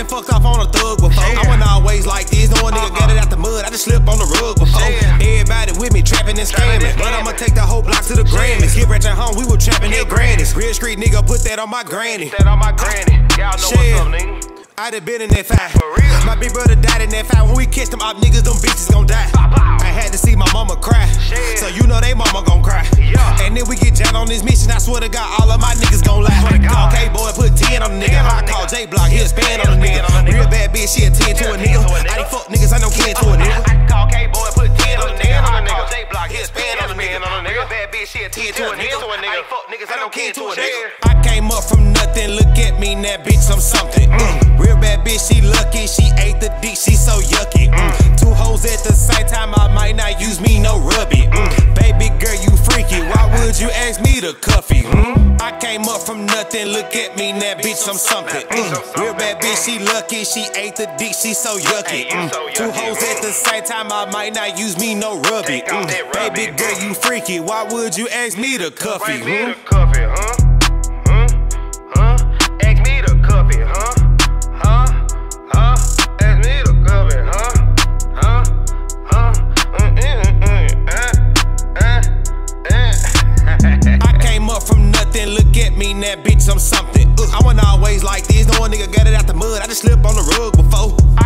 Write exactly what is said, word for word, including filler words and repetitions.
fucked off on a thug before. I wasn't always like this. No one nigga got it out the mud. I just slip on the rug before. Everybody with me trapping and scamming, but I'ma take the whole block to the Grammys. Get rich at home, we were trapping at grannies. Real street nigga, put that on my granny. That on my granny. Y'all know what's up, nigga. I done been in that fight. My big brother died in that fight. When we catch them op niggas, them bitches gon' die. I had to see my mama cry, so you know they mama gon' cry. And then we get down on this mission. I swear to God, all of my niggas gon' lie. Okay, boy, put ten on the nigga. I call J Block, he'll span on the nigga. Real bad bitch, she a ten to a nigga. I ain't fuck niggas, I know kin to a nigga. Okay, boy, put ten on the nigga. I call J Block, he'll span on the nigga. Real bad bitch, she a ten to a nigga. I ain't fuck niggas, I know kin to a nigga. I came up from nothing, look at me, that bitch, I'm something. Real bad bitch, she lucky, she ate the dick, she so yucky. Mm. Two hoes at the same time, I might not use me, no rubby. Mm. Baby girl, you freaky, why would you ask me to cuff you? Mm. I came up from nothing, look at me, that bitch, I'm something. Mm. Real bad bitch, she lucky, she ate the dick, she so yucky. Mm. Two hoes at the same time, I might not use me, no rubby. Mm. Baby girl, you freaky, why would you ask me to cuff you? Mm. Cuff it, huh? Huh? Huh? Ask me to cuff it, huh? Look at me, that bitch, I'm something. Uh, I wasn't always like this. No one nigga got it out the mud. I just slip on the rug before.